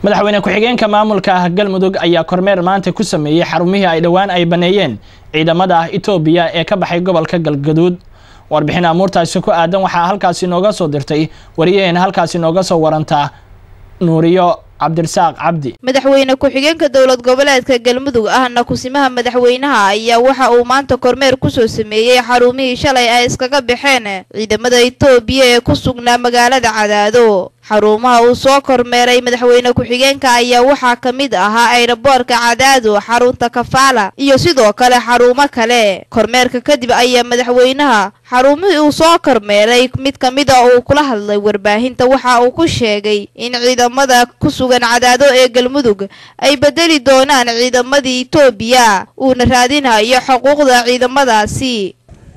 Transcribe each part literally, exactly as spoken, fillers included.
madaxweyne ku-xigeenka maamulka Galmudug ayaa kormeer maanta ku sameeyay xarumihii ay dhawaan ay baneeyeen ciidamada Itoobiya ee ka baxay gobolka Galgaduud. warbixin amuurtaasi ku aadan waxaa halkaasi nooga soo dirtay wariyeen halkaasi nooga soo waranta Nuuriyo Cabdirsaaq Cabdi. madaxweyne ku-xigeenka dowlad goboleedka Galmudug ahna kusimaha madaxweynaha ayaa waxa uu maanta kormeer ku soo sameeyay xarumihii shalay ay iskaga baxeen ciidamada Itoobiya ee ku sugnaa magaalada Cadaado. xarumaha uu soo kormeeray madaxweyne ku-xigeenka ayaa waxaa kamid ahaa aeroboorka Cadaado, xarunta Kafaala iyo sidoo kale xarumo kale. kormeerka kadib ayaa madaxweynaha xarumihii uu soo kormeeray mid kamid ah uu kula hadlay warbaahinta waxa uu ku sheegay in ciidamada ku sugan Cadaado ee Galmudug ay bedeli doonaan ciidamadii Itoobiya uuna raadinayo xuquuqda ciidamadaasi.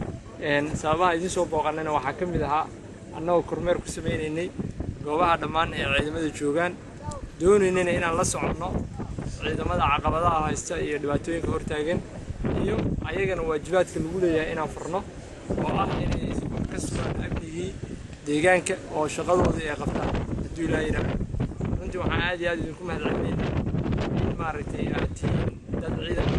een sababaha idin soo booqanayna waxa kamid ahaa annagoo kormeer ku sameeynay goobaha dhammaan ee ciidamada joogan doonaynayna inaan la socono ciidamada caqabadaha haysta iyo dhibaatooyinka hortaagan iyo ayagana waajibaadka lagu leeyahay inaan furno oo ah inay ka sugaan amnigii deegaanka oo shaqadooda ay qabtaan haddii ilaahay yiraahdo. runtii waxaan aad iyo aad idinku mahadcelinaynaa in maaragtay aad tihiin dad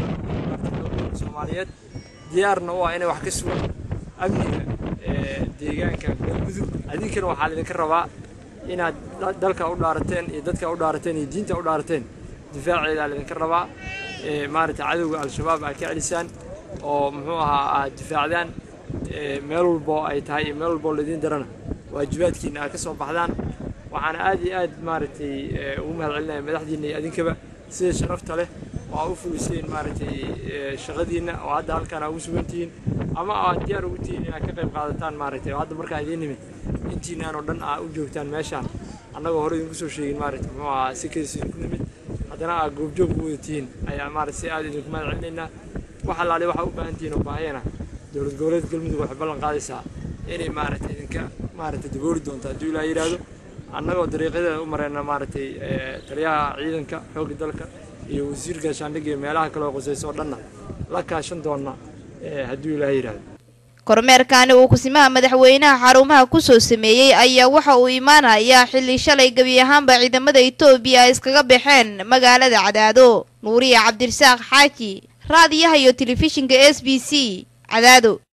ciidanka Soomaaliyeed diyaarna u ah inay wax ka sugaan amniga deegaanka Galmudug. adinkana waxaa idinka rabaa inaad dalka u dhaarateen iyo dadka u dhaarateen iyo diinta u dhaarateen difaaceeda idinka rabaa ee maaragtay cadawga al-shabaab ay ka celisaan oo muxuu ahaa aad difaacdaan meel walba ay tahay meel walba ladin darana waajibaadkiina ay ka soo baxdaan. waxaan aad iyo aad maaragtay ugu mahadcelinayaa madaxdiina iyo adinkaba sida sharafta leh oo u fuliseen maaragtay shaqadiina oo hadda halkaan ugu sugantihiin ama aad diyaar ugu tihiin inaad ka qayb qaadataan maaragtay hadda markaa idin nimid intiinaan oo dhan aa u joogtaan meeshaan annagoo hore idinku soo sheegin maaragtay muxuu ahaa si kees idinku nimid haddana aa goobjoog u wada tihiin ayaa maaragtay si aad idinku mahadcelinaynaa. waxa laale waxa u baahan tihiin oo baahiyana dowlad goboleedka Galmudug waxay ballan qaadaysaa inay maaragtay idinka maaragtay dabooli doonto haddii ilaahay yiraahdo. annagoo dariiqada u marayna maaragtay taliyaha ciidanka xoogga dalka iyo wasiirka shaandhiga iyo meelaha kale oo qosayso dhanna la kaashan doona haddii ilaahay yiraahdo. kormeerkaani uu kusimaha madaxweynaha xarumaha ku soo sameeyay ayaa waxa uu imaanayaa xilli shalay gabi ahaanba ciidamada Itoobiya ay iskaga baxeen magaalada Cadaado. Nuuriyo Cabdirsaaq Xaaji, raadiyaha iyo telefishinka S B C Cadaado.